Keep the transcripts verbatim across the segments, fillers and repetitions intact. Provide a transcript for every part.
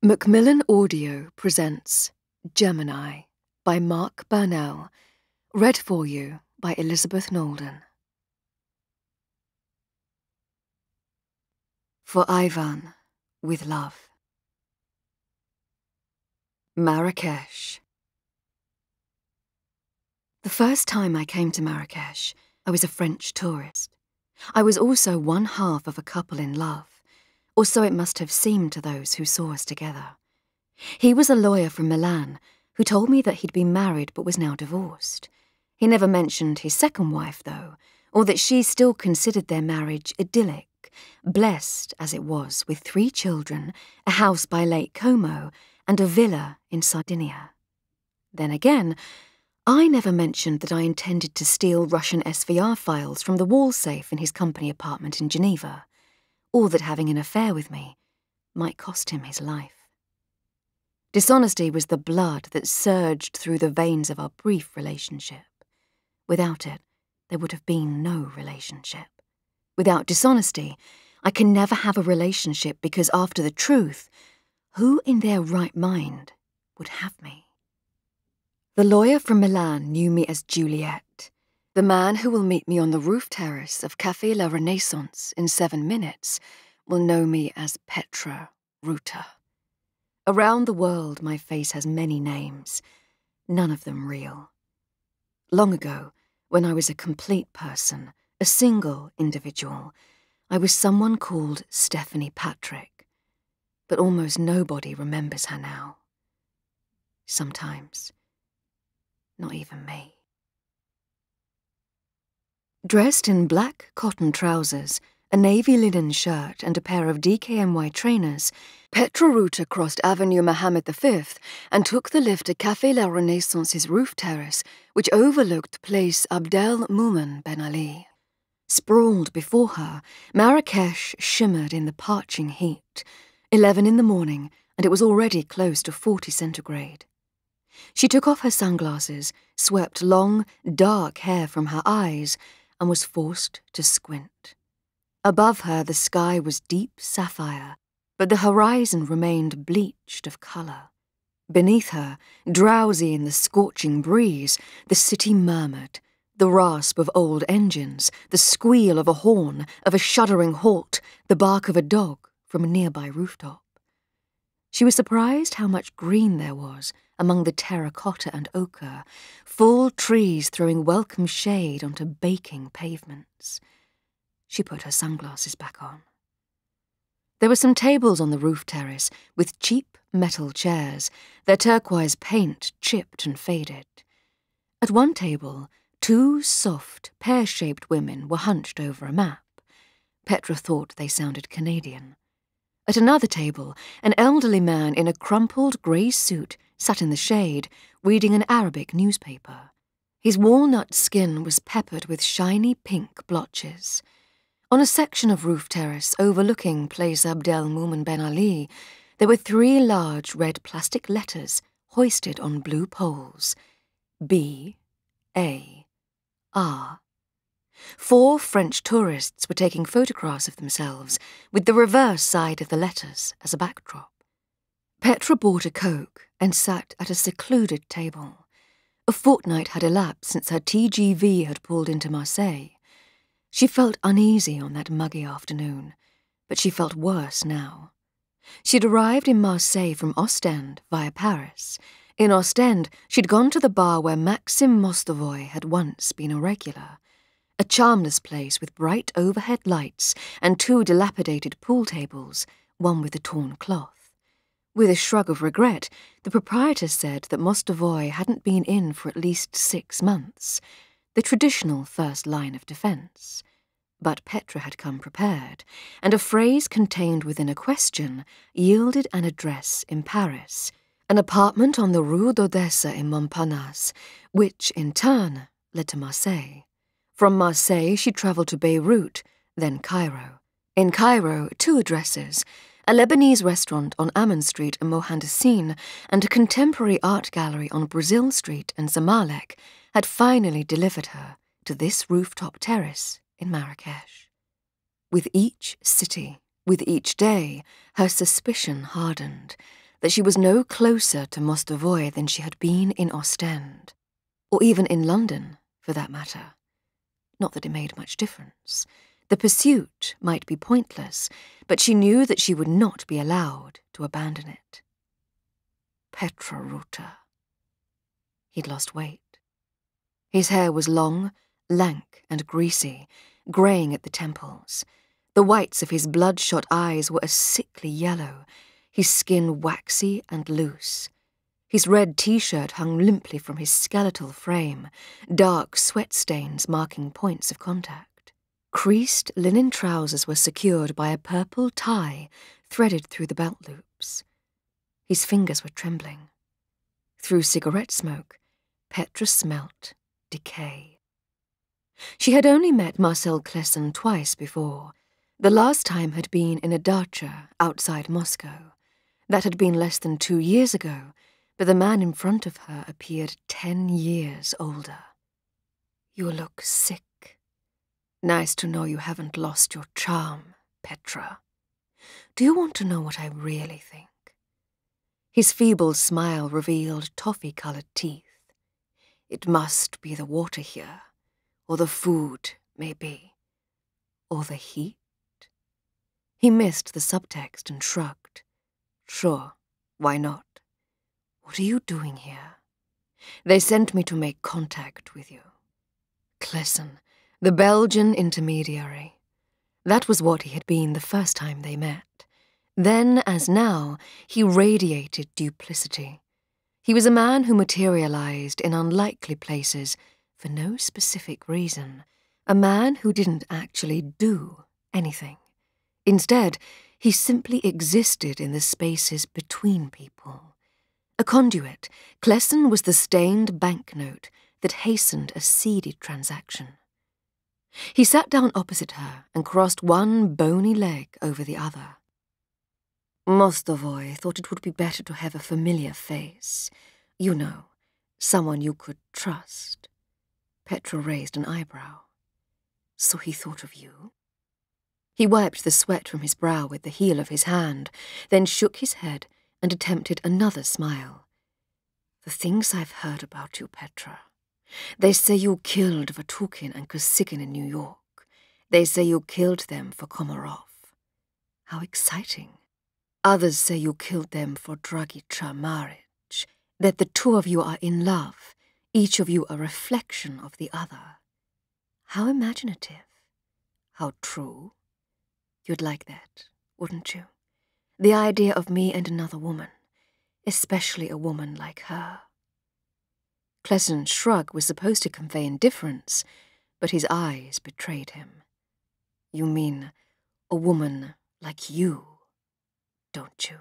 Macmillan Audio presents Gemini by Mark Burnell, read for you by Elizabeth Knowelden. For Ivan, with love. Marrakech. The first time I came to Marrakech, I was a French tourist. I was also one half of a couple in love, or so it must have seemed to those who saw us together. He was a lawyer from Milan who told me that he'd been married but was now divorced. He never mentioned his second wife, though, or that she still considered their marriage idyllic, blessed as it was with three children, a house by Lake Como, and a villa in Sardinia. Then again, I never mentioned that I intended to steal Russian S V R files from the wall safe in his company apartment in Geneva, or that having an affair with me might cost him his life. Dishonesty was the blood that surged through the veins of our brief relationship. Without it, there would have been no relationship. Without dishonesty, I can never have a relationship because after the truth, who in their right mind would have me? The lawyer from Milan knew me as Juliet. The man who will meet me on the roof terrace of Café La Renaissance in seven minutes will know me as Petra Ruta. Around the world, my face has many names, none of them real. Long ago, when I was a complete person, a single individual, I was someone called Stephanie Patrick, but almost nobody remembers her now. Sometimes, not even me. Dressed in black cotton trousers, a navy linen shirt and a pair of D K N Y trainers, Petra Ruta crossed Avenue Mohammed the Fifth and took the lift to Café La Renaissance's roof terrace, which overlooked Place Abdel Moumen Ben Ali. Sprawled before her, Marrakech shimmered in the parching heat. Eleven in the morning, and it was already close to forty centigrade. She took off her sunglasses, swept long, dark hair from her eyes, and was forced to squint. Above her, the sky was deep sapphire, but the horizon remained bleached of colour. Beneath her, drowsy in the scorching breeze, the city murmured, the rasp of old engines, the squeal of a horn, of a shuddering halt, the bark of a dog from a nearby rooftop. She was surprised how much green there was among the terracotta and ochre, full trees throwing welcome shade onto baking pavements. She put her sunglasses back on. There were some tables on the roof terrace with cheap metal chairs, their turquoise paint chipped and faded. At one table, two soft, pear-shaped women were hunched over a map. Petra thought they sounded Canadian. At another table, an elderly man in a crumpled grey suit sat in the shade, reading an Arabic newspaper. His walnut skin was peppered with shiny pink blotches. On a section of roof terrace overlooking Place Abdel Moumen Ben Ali, there were three large red plastic letters hoisted on blue poles. B A R. Four French tourists were taking photographs of themselves, with the reverse side of the letters as a backdrop. Petra bought a Coke and sat at a secluded table. A fortnight had elapsed since her T G V had pulled into Marseille. She felt uneasy on that muggy afternoon, but she felt worse now. She'd arrived in Marseille from Ostend via Paris. In Ostend, she'd gone to the bar where Maxim Mostovoy had once been a regular. A charmless place with bright overhead lights and two dilapidated pool tables, one with a torn cloth. With a shrug of regret, the proprietor said that Mostovoy hadn't been in for at least six months, the traditional first line of defence. But Petra had come prepared, and a phrase contained within a question yielded an address in Paris, an apartment on the Rue d'Odessa in Montparnasse, which, in turn, led to Marseille. From Marseille, she travelled to Beirut, then Cairo. In Cairo, two addresses, a Lebanese restaurant on Ammon Street in Mohandassine and a contemporary art gallery on Brazil Street in Zamalek, had finally delivered her to this rooftop terrace in Marrakech. With each city, with each day, her suspicion hardened. that she was no closer to Mostovoy than she had been in Ostend, or even in London, for that matter. Not that it made much difference. The pursuit might be pointless, but she knew that she would not be allowed to abandon it. Petra Ruta. He'd lost weight. His hair was long, lank and greasy, greying at the temples. The whites of his bloodshot eyes were a sickly yellow, his skin waxy and loose. His red T-shirt hung limply from his skeletal frame, dark sweat stains marking points of contact. Creased linen trousers were secured by a purple tie threaded through the belt loops. His fingers were trembling. Through cigarette smoke, Petra smelt decay. She had only met Marcel Klesson twice before. The last time had been in a dacha outside Moscow. That had been less than two years ago, but the man in front of her appeared ten years older. You look sick. Nice to know you haven't lost your charm, Petra. Do you want to know what I really think? His feeble smile revealed toffee-coloured teeth. It must be the water here, or the food, maybe, or the heat. He missed the subtext and shrugged. Sure, why not? What are you doing here? They sent me to make contact with you. Klesson, the Belgian intermediary. That was what he had been the first time they met. Then, as now, he radiated duplicity. He was a man who materialized in unlikely places for no specific reason. A man who didn't actually do anything. Instead, he simply existed in the spaces between people. A conduit, Klesson was the stained banknote that hastened a seedy transaction. He sat down opposite her and crossed one bony leg over the other. Mostovoy thought it would be better to have a familiar face. You know, someone you could trust. Petra raised an eyebrow. So he thought of you? He wiped the sweat from his brow with the heel of his hand, then shook his head and attempted another smile. The things I've heard about you, Petra. They say you killed Vatukin and Kosikin in New York. They say you killed them for Komarov. How exciting. Others say you killed them for Dragica marriage, that the two of you are in love, each of you a reflection of the other. How imaginative. How true. You'd like that, wouldn't you? The idea of me and another woman, especially a woman like her. Klesson's shrug was supposed to convey indifference, but his eyes betrayed him. You mean a woman like you, don't you?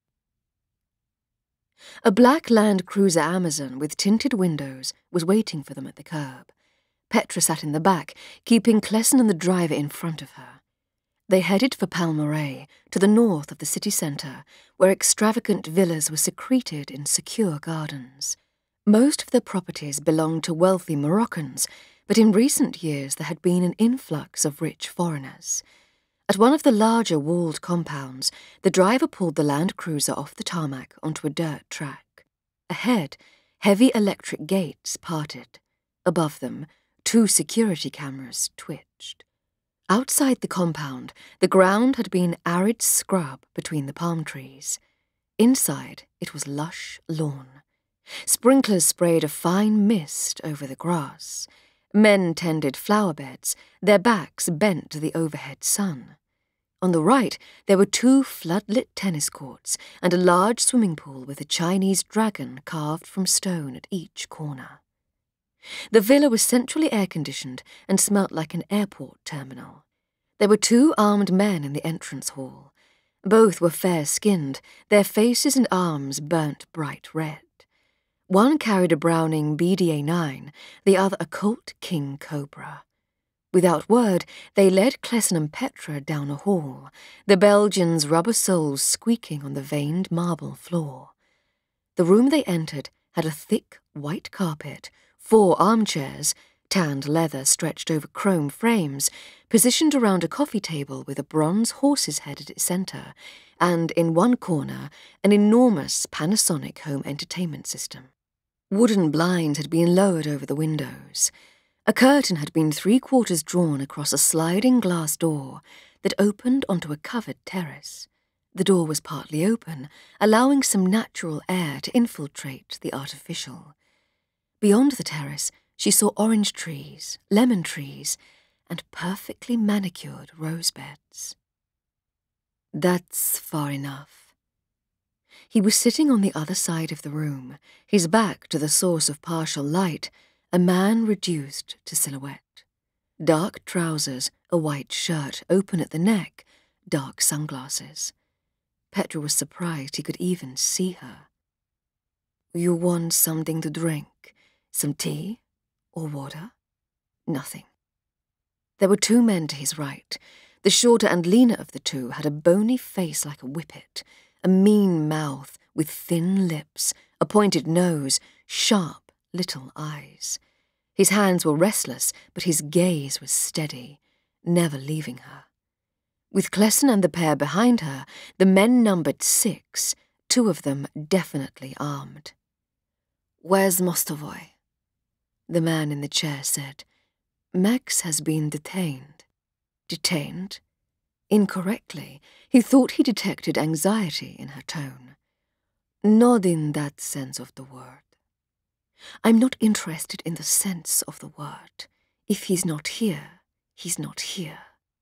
A black Land Cruiser Amazon with tinted windows was waiting for them at the curb. Petra sat in the back, keeping Klesson and the driver in front of her. They headed for Palmeraie, to the north of the city centre, where extravagant villas were secreted in secure gardens. Most of the properties belonged to wealthy Moroccans, but in recent years there had been an influx of rich foreigners. At one of the larger walled compounds, the driver pulled the Land Cruiser off the tarmac onto a dirt track. Ahead, heavy electric gates parted. Above them, two security cameras twitched. Outside the compound, the ground had been arid scrub between the palm trees. Inside, it was lush lawn. Sprinklers sprayed a fine mist over the grass. Men tended flower beds, their backs bent to the overhead sun. On the right, there were two floodlit tennis courts and a large swimming pool with a Chinese dragon carved from stone at each corner. The villa was centrally air-conditioned and smelt like an airport terminal. There were two armed men in the entrance hall. Both were fair-skinned, their faces and arms burnt bright red. One carried a Browning B D A nine, the other a Colt King Cobra. Without word, they led Klesson and Petra down a hall, the Belgians' rubber soles squeaking on the veined marble floor. The room they entered had a thick white carpet, four armchairs, tanned leather stretched over chrome frames, positioned around a coffee table with a bronze horse's head at its centre, and in one corner, an enormous Panasonic home entertainment system. Wooden blinds had been lowered over the windows. A curtain had been three-quarters drawn across a sliding glass door that opened onto a covered terrace. The door was partly open, allowing some natural air to infiltrate the artificial. Beyond the terrace, she saw orange trees, lemon trees, and perfectly manicured rose beds. That's far enough. He was sitting on the other side of the room, his back to the source of partial light, a man reduced to silhouette. Dark trousers, a white shirt open at the neck, dark sunglasses. Petra was surprised he could even see her. You want something to drink? Some tea? Or water? Nothing. There were two men to his right. The shorter and leaner of the two had a bony face like a whippet, a mean mouth with thin lips, a pointed nose, sharp little eyes. His hands were restless, but his gaze was steady, never leaving her. With Klesson and the pair behind her, the men numbered six, two of them definitely armed. Where's Mostovoy? The man in the chair said, Max has been detained. Detained? Incorrectly, he thought he detected anxiety in her tone. Not in that sense of the word. I'm not interested in the sense of the word. If he's not here, he's not here.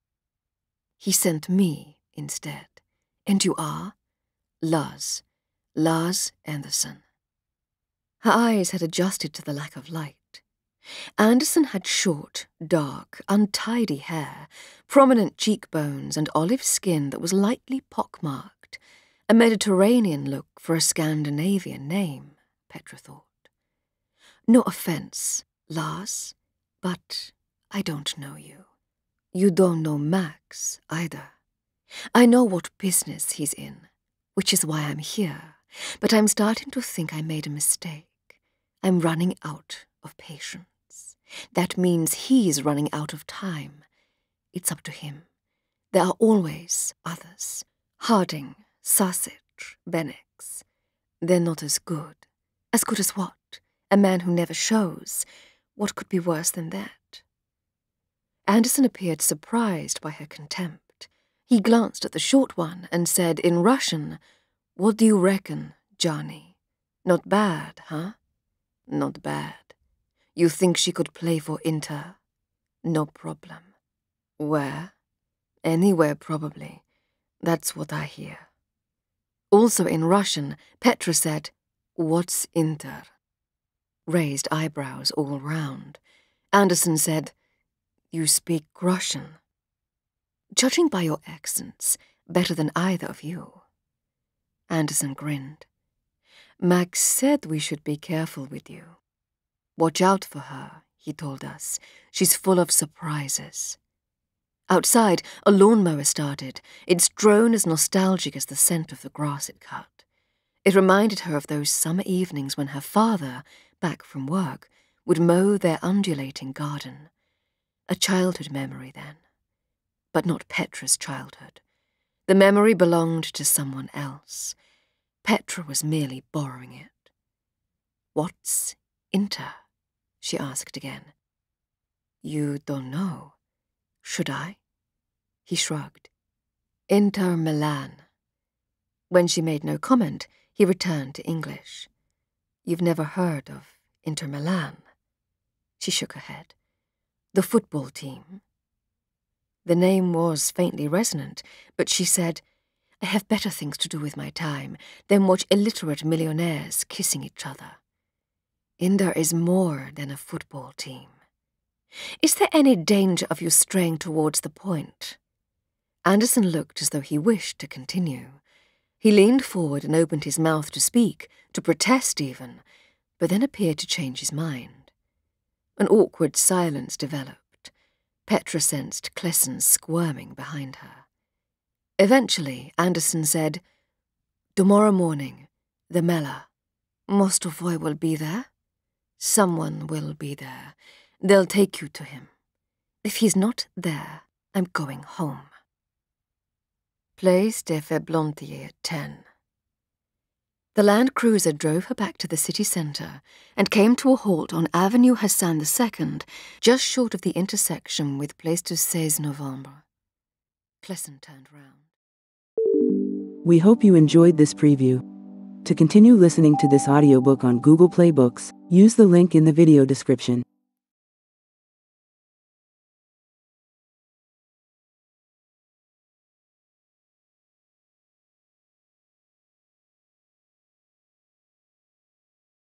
He sent me instead. And you are? Lars. Lars Anderson. Her eyes had adjusted to the lack of light. Anderson had short, dark, untidy hair, prominent cheekbones, and olive skin that was lightly pockmarked, a Mediterranean look for a Scandinavian name, Petra thought. No offence, Lars, but I don't know you. You don't know Max, either. I know what business he's in, which is why I'm here, but I'm starting to think I made a mistake. I'm running out of patience. That means he's running out of time. It's up to him. There are always others. Harding, Sasic, Benex. They're not as good. As good as what? A man who never shows. What could be worse than that? Anderson appeared surprised by her contempt. He glanced at the short one and said in Russian, What do you reckon, Johnny? Not bad, huh? Not bad. You think she could play for Inter? No problem. Where? Anywhere, probably. That's what I hear. Also in Russian, Petra said, What's Inter? Raised eyebrows all round. Anderson said, You speak Russian. Judging by your accents, better than either of you. Anderson grinned. Max said we should be careful with you. Watch out for her, he told us. She's full of surprises. Outside, a lawnmower started, its drone as nostalgic as the scent of the grass it cut. It reminded her of those summer evenings when her father, back from work, would mow their undulating garden. A childhood memory, then. But not Petra's childhood. The memory belonged to someone else. Petra was merely borrowing it. What's Inter? She asked again. You don't know. Should I? He shrugged. Inter Milan. When she made no comment, he returned to English. You've never heard of Inter Milan? She shook her head. The football team. The name was faintly resonant, but she said, I have better things to do with my time than watch illiterate millionaires kissing each other. Inter is more than a football team. Is there any danger of you straying towards the point? Anderson looked as though he wished to continue. He leaned forward and opened his mouth to speak, to protest even, but then appeared to change his mind. An awkward silence developed. Petra sensed Klesson squirming behind her. Eventually, Anderson said, Tomorrow morning, the Mela. Mostovoy will be there? Someone will be there. They'll take you to him. If he's not there, I'm going home. Place des Feblontiers at ten. The Land Cruiser drove her back to the city centre and came to a halt on Avenue Hassan the Second, just short of the intersection with Place du seize Novembre. Clesson turned round. We hope you enjoyed this preview. To continue listening to this audiobook on Google Play Books, use the link in the video description.